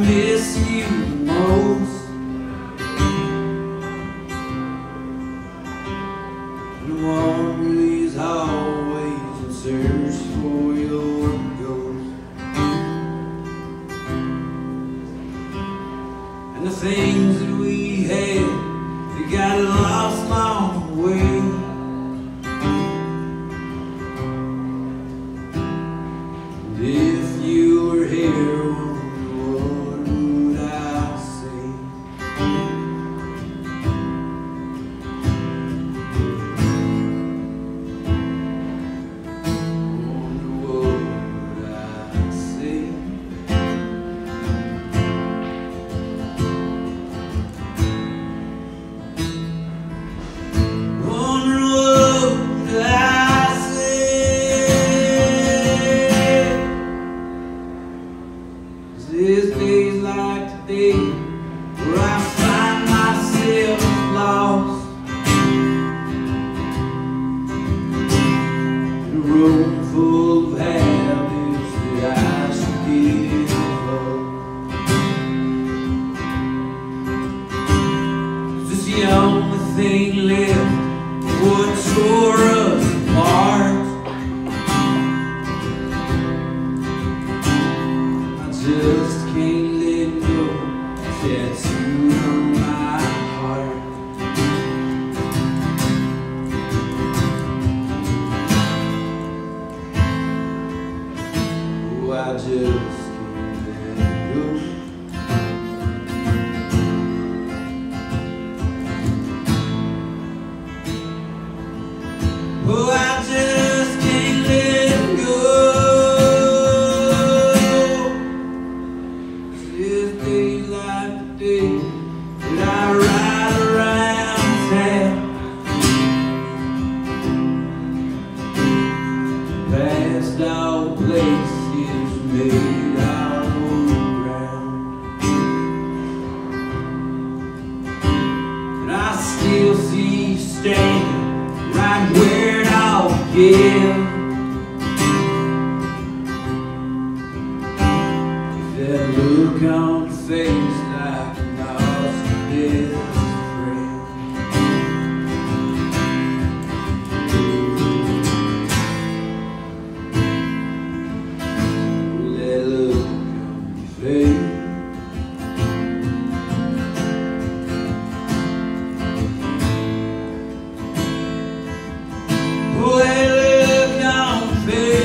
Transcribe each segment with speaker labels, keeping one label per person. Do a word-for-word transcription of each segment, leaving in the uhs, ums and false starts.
Speaker 1: miss you most. And wander these hallways and search for your ghost. And the things that we had, they got lost along the way. And if you were here, what would I say? Wonder what would I say? Wonder what would I say? 'Cause there's days like today where I find myself lost in a room full of habits that I should give up. 'Cause it's the only thing left of what tore us apart. I just can't let go, tattooed on my heart. Oh, I just can't let go. Oh, I just can't let go. There's days like today that I ride around town, past all places made out of ground, and I still see you standing right where it all began. That look on your face like you lost your best friend. Oh, that look on your face. Oh, that look on your face.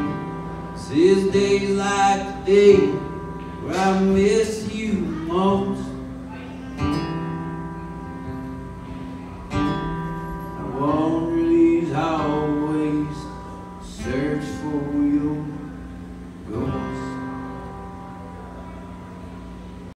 Speaker 1: There's days like today where I miss you most.